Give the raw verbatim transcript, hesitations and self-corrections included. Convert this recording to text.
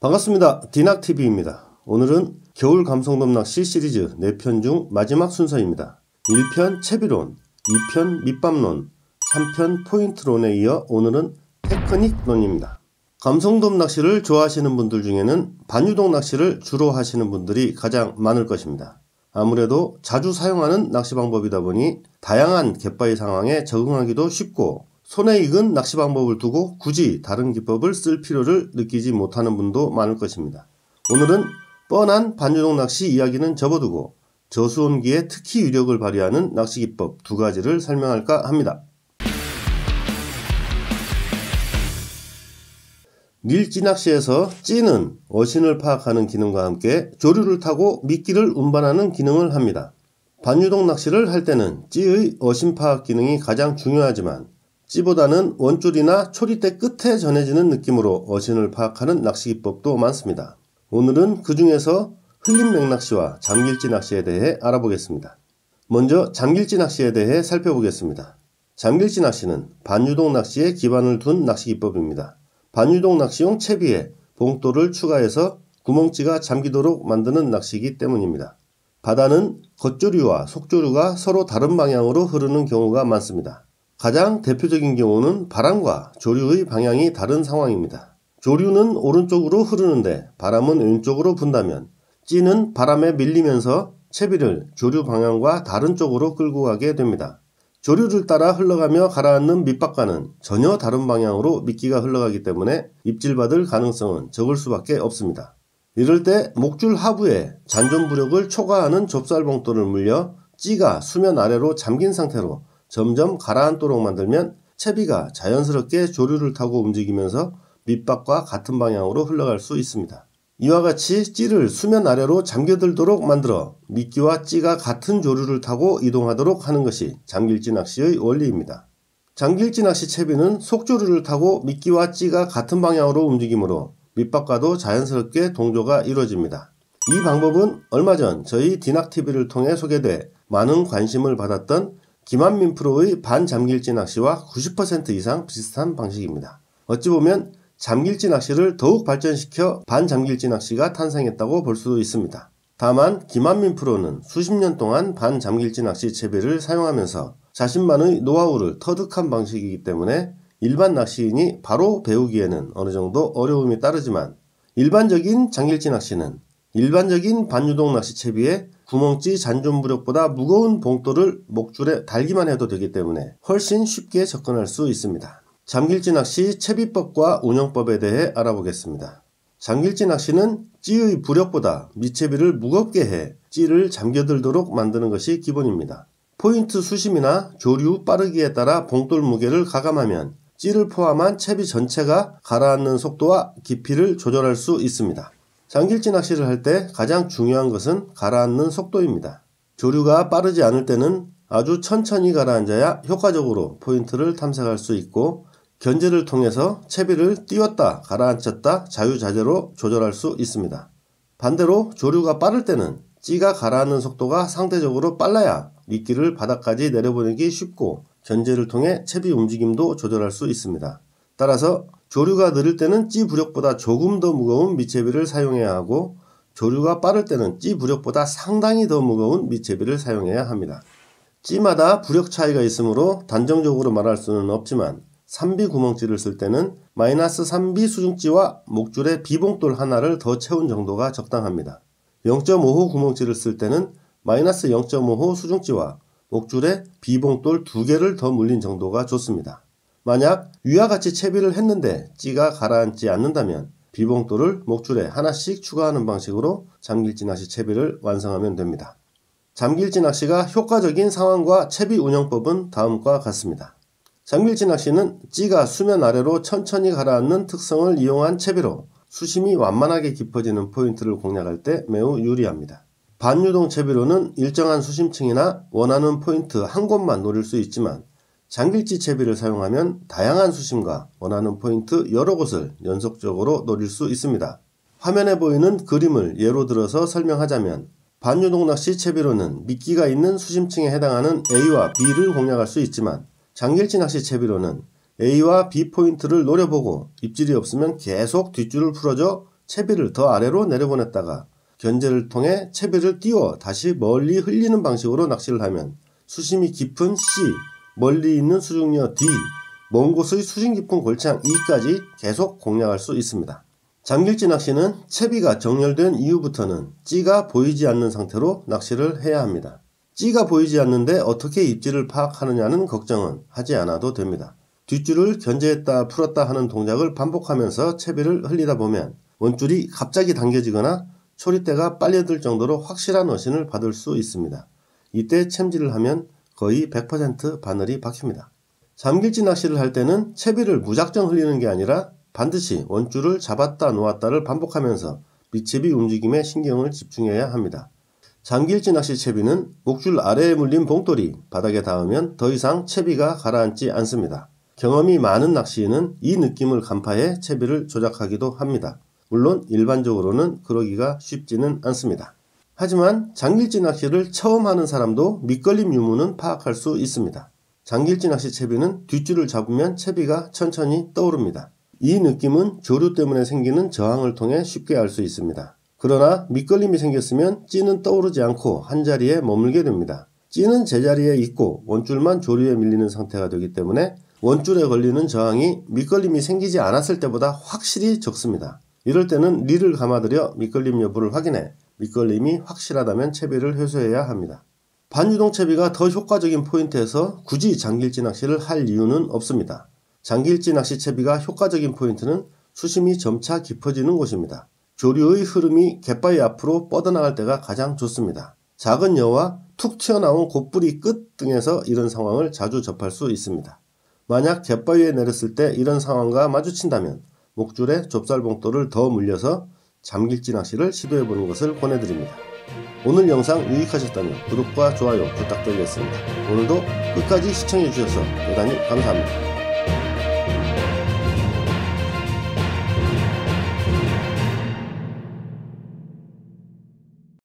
반갑습니다. 디낙티비입니다. 오늘은 겨울 감성돔 낚시 시리즈 네 편 중 마지막 순서입니다. 일 편 채비론, 이 편 밑밥론, 삼 편 포인트론에 이어 오늘은 테크닉론입니다. 감성돔 낚시를 좋아하시는 분들 중에는 반유동 낚시를 주로 하시는 분들이 가장 많을 것입니다. 아무래도 자주 사용하는 낚시 방법이다 보니 다양한 갯바위 상황에 적응하기도 쉽고 손에 익은 낚시 방법을 두고 굳이 다른 기법을 쓸 필요를 느끼지 못하는 분도 많을 것입니다. 오늘은 뻔한 반유동 낚시 이야기는 접어두고 저수온기에 특히 위력을 발휘하는 낚시 기법 두 가지를 설명할까 합니다. 닐찌낚시에서 찌는 어신을 파악하는 기능과 함께 조류를 타고 미끼를 운반하는 기능을 합니다. 반유동 낚시를 할 때는 찌의 어신 파악 기능이 가장 중요하지만 찌보다는 원줄이나 초리대 끝에 전해지는 느낌으로 어신을 파악하는 낚시 기법도 많습니다. 오늘은 그 중에서 흘림 맥낚시와 잠길찌 낚시에 대해 알아보겠습니다. 먼저 잠길찌 낚시에 대해 살펴보겠습니다. 잠길찌 낚시는 반유동 낚시에 기반을 둔 낚시 기법입니다. 반유동 낚시용 채비에 봉돌을 추가해서 구멍찌가 잠기도록 만드는 낚시이기 때문입니다. 바다는 겉조류와 속조류가 서로 다른 방향으로 흐르는 경우가 많습니다. 가장 대표적인 경우는 바람과 조류의 방향이 다른 상황입니다. 조류는 오른쪽으로 흐르는데 바람은 왼쪽으로 분다면 찌는 바람에 밀리면서 채비를 조류 방향과 다른 쪽으로 끌고 가게 됩니다. 조류를 따라 흘러가며 가라앉는 밑밥과는 전혀 다른 방향으로 미끼가 흘러가기 때문에 입질받을 가능성은 적을 수밖에 없습니다. 이럴 때 목줄 하부에 잔존부력을 초과하는 좁쌀봉돌을 물려 찌가 수면 아래로 잠긴 상태로 점점 가라앉도록 만들면 채비가 자연스럽게 조류를 타고 움직이면서 밑밥과 같은 방향으로 흘러갈 수 있습니다. 이와 같이 찌를 수면 아래로 잠겨들도록 만들어 미끼와 찌가 같은 조류를 타고 이동하도록 하는 것이 잠길찌 낚시의 원리입니다. 잠길찌 낚시 채비는 속조류를 타고 미끼와 찌가 같은 방향으로 움직이므로 밑밥과도 자연스럽게 동조가 이루어집니다. 이 방법은 얼마 전 저희 디낙티비를 통해 소개돼 많은 관심을 받았던 김한민 프로의 반잠길찌 낚시와 구십 퍼센트 이상 비슷한 방식입니다. 어찌 보면 잠길찌 낚시를 더욱 발전시켜 반잠길찌 낚시가 탄생했다고 볼 수도 있습니다. 다만 김한민 프로는 수십 년 동안 반잠길찌 낚시 채비를 사용하면서 자신만의 노하우를 터득한 방식이기 때문에 일반 낚시인이 바로 배우기에는 어느 정도 어려움이 따르지만 일반적인 잠길찌 낚시는 일반적인 반유동 낚시 채비에 구멍찌 잔존부력보다 무거운 봉돌을 목줄에 달기만 해도 되기 때문에 훨씬 쉽게 접근할 수 있습니다. 잠길찌 낚시 채비법과 운영법에 대해 알아보겠습니다. 잠길찌 낚시는 찌의 부력보다 밑채비를 무겁게 해 찌를 잠겨들도록 만드는 것이 기본입니다. 포인트 수심이나 조류 빠르기에 따라 봉돌 무게를 가감하면 찌를 포함한 채비 전체가 가라앉는 속도와 깊이를 조절할 수 있습니다. 잠길찌 낚시를 할 때 가장 중요한 것은 가라앉는 속도입니다. 조류가 빠르지 않을 때는 아주 천천히 가라앉아야 효과적으로 포인트를 탐색할 수 있고 견제를 통해서 채비를 띄웠다 가라앉혔다 자유자재로 조절할 수 있습니다. 반대로 조류가 빠를 때는 찌가 가라앉는 속도가 상대적으로 빨라야 미끼를 바닥까지 내려보내기 쉽고 견제를 통해 채비 움직임도 조절할 수 있습니다. 따라서 조류가 느릴 때는 찌 부력보다 조금 더 무거운 밑채비를 사용해야 하고 조류가 빠를 때는 찌 부력보다 상당히 더 무거운 밑채비를 사용해야 합니다. 찌마다 부력 차이가 있으므로 단정적으로 말할 수는 없지만 삼 비 구멍찌를 쓸 때는 마이너스 삼 비 수중찌와 목줄에 비봉돌 하나를 더 채운 정도가 적당합니다. 영 점 오 호 구멍찌를 쓸 때는 마이너스 영 점 오 호 수중찌와 목줄에 비봉돌 두 개를 더 물린 정도가 좋습니다. 만약 위와 같이 채비를 했는데 찌가 가라앉지 않는다면 비봉돌을 목줄에 하나씩 추가하는 방식으로 잠길찌 낚시 채비를 완성하면 됩니다. 잠길찌 낚시가 효과적인 상황과 채비 운영법은 다음과 같습니다. 잠길찌 낚시는 찌가 수면 아래로 천천히 가라앉는 특성을 이용한 채비로 수심이 완만하게 깊어지는 포인트를 공략할 때 매우 유리합니다. 반유동 채비로는 일정한 수심층이나 원하는 포인트 한 곳만 노릴 수 있지만 잠길찌 채비를 사용하면 다양한 수심과 원하는 포인트 여러 곳을 연속적으로 노릴 수 있습니다. 화면에 보이는 그림을 예로 들어서 설명하자면 반유동 낚시 채비로는 미끼가 있는 수심층에 해당하는 A와 B를 공략할 수 있지만 잠길찌 낚시 채비로는 A와 B 포인트를 노려보고 입질이 없으면 계속 뒷줄을 풀어줘 채비를 더 아래로 내려보냈다가 견제를 통해 채비를 띄워 다시 멀리 흘리는 방식으로 낚시를 하면 수심이 깊은 C, 멀리 있는 수중료 D, 먼 곳의 수심 깊은 골창 E까지 계속 공략할 수 있습니다. 잠길지 낚시는 채비가 정렬된 이후부터는 찌가 보이지 않는 상태로 낚시를 해야 합니다. 찌가 보이지 않는데 어떻게 입질을 파악하느냐는 걱정은 하지 않아도 됩니다. 뒷줄을 견제했다 풀었다 하는 동작을 반복하면서 채비를 흘리다 보면 원줄이 갑자기 당겨지거나 초리대가 빨려들 정도로 확실한 어신을 받을 수 있습니다. 이때 챔질을 하면 거의 백 퍼센트 바늘이 박힙니다. 잠길지 낚시를 할 때는 채비를 무작정 흘리는 게 아니라 반드시 원줄을 잡았다 놓았다를 반복하면서 밑채비 움직임에 신경을 집중해야 합니다. 잠길지 낚시 채비는 목줄 아래에 물린 봉돌이 바닥에 닿으면 더 이상 채비가 가라앉지 않습니다. 경험이 많은 낚시인은 이 느낌을 간파해 채비를 조작하기도 합니다. 물론 일반적으로는 그러기가 쉽지는 않습니다. 하지만 잠길지 낚시를 처음 하는 사람도 밑걸림 유무는 파악할 수 있습니다. 잠길지 낚시 채비는 뒷줄을 잡으면 채비가 천천히 떠오릅니다. 이 느낌은 조류 때문에 생기는 저항을 통해 쉽게 알 수 있습니다. 그러나 밑걸림이 생겼으면 찌는 떠오르지 않고 한자리에 머물게 됩니다. 찌는 제자리에 있고 원줄만 조류에 밀리는 상태가 되기 때문에 원줄에 걸리는 저항이 밑걸림이 생기지 않았을 때보다 확실히 적습니다. 이럴 때는 릴을 감아들여 밑걸림 여부를 확인해 밑걸림이 확실하다면 채비를 회수해야 합니다. 반유동 채비가 더 효과적인 포인트에서 굳이 잠길지 낚시를 할 이유는 없습니다. 잠길지 낚시 채비가 효과적인 포인트는 수심이 점차 깊어지는 곳입니다. 조류의 흐름이 갯바위 앞으로 뻗어나갈 때가 가장 좋습니다. 작은 여와 툭 튀어나온 곱부리 끝 등에서 이런 상황을 자주 접할 수 있습니다. 만약 갯바위에 내렸을 때 이런 상황과 마주친다면 목줄에 좁쌀봉돌을 더 물려서 잠길지 낚시를 시도해보는 것을 권해드립니다. 오늘 영상 유익하셨다면 구독과 좋아요 부탁드리겠습니다. 오늘도 끝까지 시청해주셔서 대단히 감사합니다.